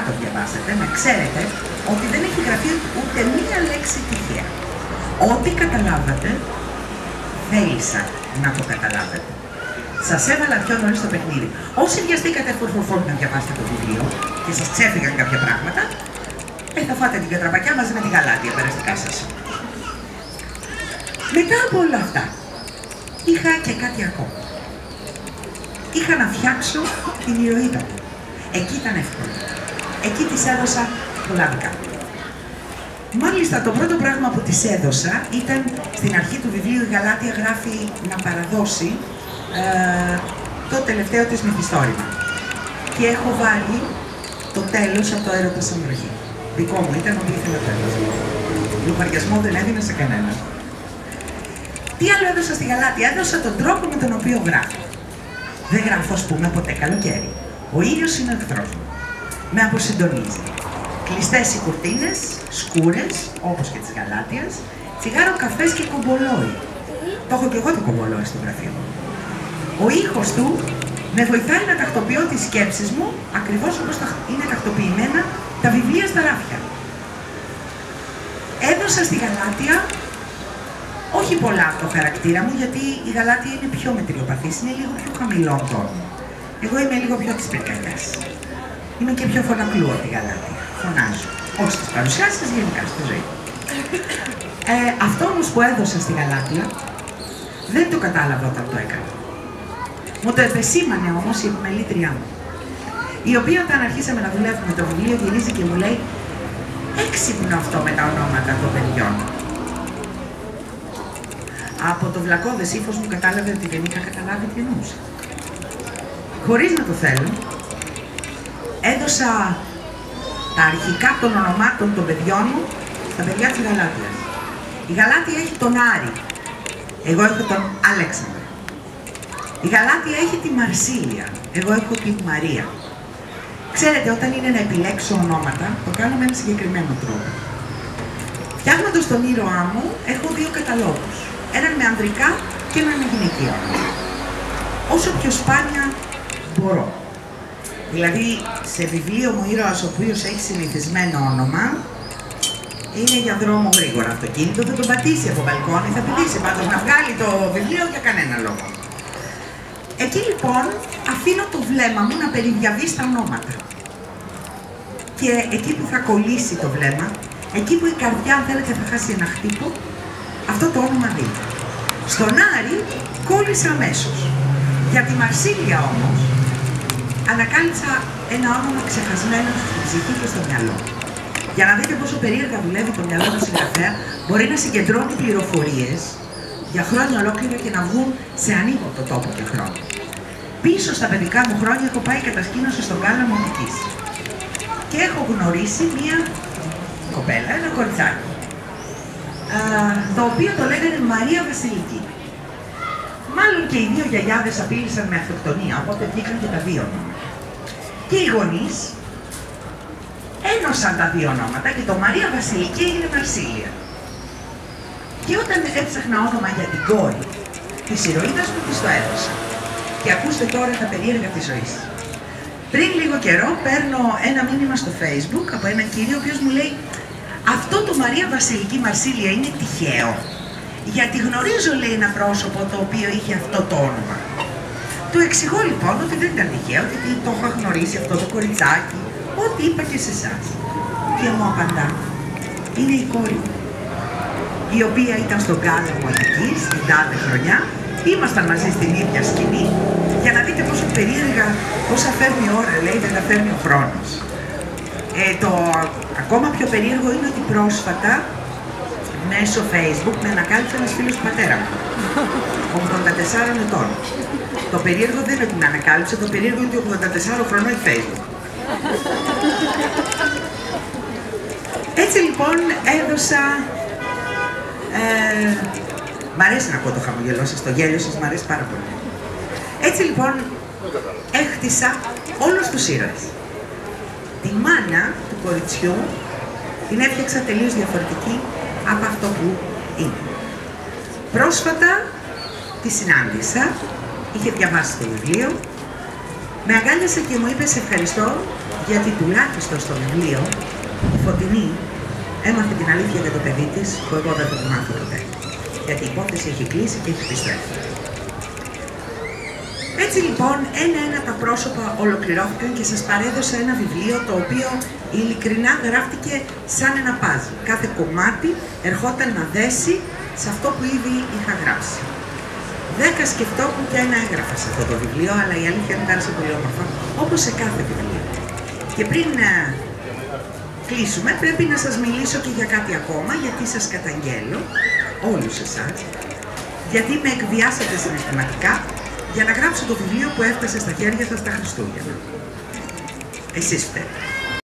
το διαβάσετε, να ξέρετε ότι δεν έχει γραφεί ούτε μία λέξη τυχαία. Ό,τι καταλάβατε, θέλησα να το καταλάβετε. Σας έβαλα πιο νωρίς στο παιχνίδι. Όσοι βιαστήκατε φορφορφόρ να διαβάσετε το βιβλίο και σας ξέφυγαν κάποια πράγματα, θα φάτε την κατραπακιά μαζί με τη γαλάτια περαστικά σας. Μετά από όλα αυτά, είχα και κάτι ακόμα. Είχα να φτιάξω την ηρωίδα μου. Εκεί ήταν εύκολο. Εκεί της έδωσα πολλά δικά. Μάλιστα, το πρώτο πράγμα που της έδωσα ήταν στην αρχή του βιβλίου η Γαλάτια γράφει να παραδώσει το τελευταίο της μυθιστόρημα. Και έχω βάλει το τέλος από το Έρωτα σαν βροχή. Δικό μου ήταν ότι ήθελα τέλος. Λογαριασμό δεν έδινα σε κανένα. Τι άλλο έδωσα στη Γαλάτια? Έδωσα τον τρόπο με τον οποίο γράφω. Δεν γράφω, ας πούμε, ποτέ καλοκαίρι. Ο ήλιος είναι ο εχθρός μου. Με αποσυντονίζει. Κλειστές οι κουρτίνες, σκούρες, όπως και της Γαλάτιας, τσιγάρο, καφές και κομπολόι. Το έχω και εγώ το κομπολόι στο γραφείο μου. Ο ήχος του με βοηθάει να τακτοποιώ τις σκέψεις μου, ακριβώς όπως είναι τακτοποιημένα τα βιβλία στα ράφια. Έδωσα στη Γαλάτια όχι πολλά από το χαρακτήρα μου, γιατί η Γαλάτια είναι πιο μετριοπαθής, είναι λίγο πιο χαμηλών τόνων. Εγώ είμαι λίγο πιο της πυρκαγιάς. Είμαι και πιο φωνακλού από τη Γαλάτια. Φωνάζω. Όχι στις παρουσιάσεις, γενικά στη ζωή. Αυτό όμως που έδωσα στη Γαλάτια δεν το κατάλαβα όταν το έκανα. Μου το επεσήμανε όμως η επιμελήτριά μου, η οποία όταν αρχίσαμε να δουλεύουμε το βιβλίο γυρίζει και μου λέει «Έξυπνο αυτό με τα ονόματα των παιδιών». Από το βλακώδες ύφος μου κατάλαβε ότι δεν είχα καταλάβει τι εννοούσα. Χωρίς να το θέλω, έδωσα τα αρχικά των ονομάτων των παιδιών μου στα παιδιά της Γαλάτιας. Η Γαλάτια έχει τον Άρη, εγώ έχω τον Αλέξανδρο. Η Γαλάτια έχει τη Μαρσίλια, εγώ έχω τη Μαρία. Ξέρετε, όταν είναι να επιλέξω ονόματα, το κάνω με ένα συγκεκριμένο τρόπο. Φτιάχνοντας τον ήρωά μου, έχω δύο καταλόγους. Έναν με ανδρικά και έναν με γυναικείο όνομα. Όσο πιο σπάνια μπορώ. Δηλαδή, σε βιβλίο μου ήρωας ο οποίος έχει συνηθισμένο όνομα, είναι για δρόμο γρήγορα αυτοκίνητο, θα τον πατήσει από μπαλκόνι, θα πηδήσει πάντως να βγάλει το βιβλίο για κανένα λόγο. Εκεί λοιπόν αφήνω το βλέμμα μου να περιδιαβεί στα ονόματα. Και εκεί που θα κολλήσει το βλέμμα, εκεί που η καρδιά αν θέλετε θα χάσει ένα χτύπο, αυτό το όνομα δει. Στον Άρη κόλλησα αμέσως. Για τη Μαρσίλια όμως, ανακάλυψα ένα όνομα ξεχασμένο στην ψυχή και στο μυαλό. Για να δείτε πόσο περίεργα δουλεύει το μυαλό του συγγραφέα, μπορεί να συγκεντρώνει πληροφορίες για χρόνια ολόκληρα και να βγουν σε ανίποκτο τόπο και χρόνο. Πίσω στα παιδικά μου χρόνια έχω πάει κατασκήνωση στον Κάλαμο Αττικής. Και έχω γνωρίσει μία κοπέλα, ένα κοριτσάκι, το οποίο το λέγανε Μαρία Βασιλική. Μάλλον και οι δύο γιαγιάδες απείλησαν με αυτοκτονία, οπότε βγήκαν και τα δύο ονόματα. Και οι γονείς ένωσαν τα δύο ονόματα και το Μαρία Βασιλική έγινε Μαρσίλια. Και όταν έψαχνα όνομα για την κόρη της ηρωίδας μου, της το έδωσα. Και ακούστε τώρα τα περίεργα της ζωής. Πριν λίγο καιρό παίρνω ένα μήνυμα στο Facebook από έναν κύριο ο οποίος μου λέει «Αυτό το Μαρία Βασιλική Μαρσίλια είναι τυχαίο?» Γιατί γνωρίζω, λέει, ένα πρόσωπο το οποίο είχε αυτό το όνομα. Του εξηγώ λοιπόν ότι δεν ήταν τυχαίο, ότι το είχα γνωρίσει αυτό το κοριτσάκι, ό,τι είπα και σε εσάς. Και μου απαντά, είναι η κόρη μου, η οποία ήταν στον Κάλαμο Αττικής την τάδε χρονιά, ήμασταν μαζί στην ίδια σκηνή, για να δείτε πόσο περίεργα, όσα φέρνει η ώρα, λέει, δεν τα φέρνει ο χρόνος. Το ακόμα πιο περίεργο είναι ότι πρόσφατα, μέσω Facebook, με ανακάλυψε ένας φίλος του πατέρα μου, 84 ετών. Το περίεργο δεν είναι ότι με ανακάλυψε, το περίεργο είναι ότι 84 χρονών έχει Facebook. Έτσι λοιπόν έδωσα... μ' αρέσει να ακούω το χαμογελό σας, το γέλιο σας μ' αρέσει πάρα πολύ. Έτσι λοιπόν έχτισα όλους τους ήρωες. Τη μάνα του κοριτσιού την έφτιαξα τελείως διαφορετική από αυτό που είναι. Πρόσφατα τη συνάντησα, είχε διαβάσει το βιβλίο, με αγκάλιασε και μου είπε «Σε ευχαριστώ Γιατί τουλάχιστον στο βιβλίο η Φωτεινή έμαθε την αλήθεια για το παιδί της, που εγώ δεν θα το μάθω ποτέ. Γιατί η υπόθεση έχει κλείσει και έχει πιστρέφει. Έτσι λοιπόν, ένα-ένα τα πρόσωπα ολοκληρώθηκαν και σας παρέδωσα ένα βιβλίο το οποίο ειλικρινά γράφτηκε σαν ένα παζλ. Κάθε κομμάτι ερχόταν να δέσει σε αυτό που ήδη είχα γράψει. 10 σκεφτόμουν και ένα έγραφα σε αυτό το βιβλίο, αλλά η αλήθεια μου άρεσε πολύ όμορφα, όπως σε κάθε βιβλίο. Και πριν κλείσουμε, πρέπει να σας μιλήσω και για κάτι ακόμα, γιατί σας καταγγέλλω, όλους εσάς, γιατί με εκβιάσατε συναισθηματικά για να γράψω το βιβλίο που έφτασε στα χέρια σας τα Χριστούγεννα. Εσείς φταίτε.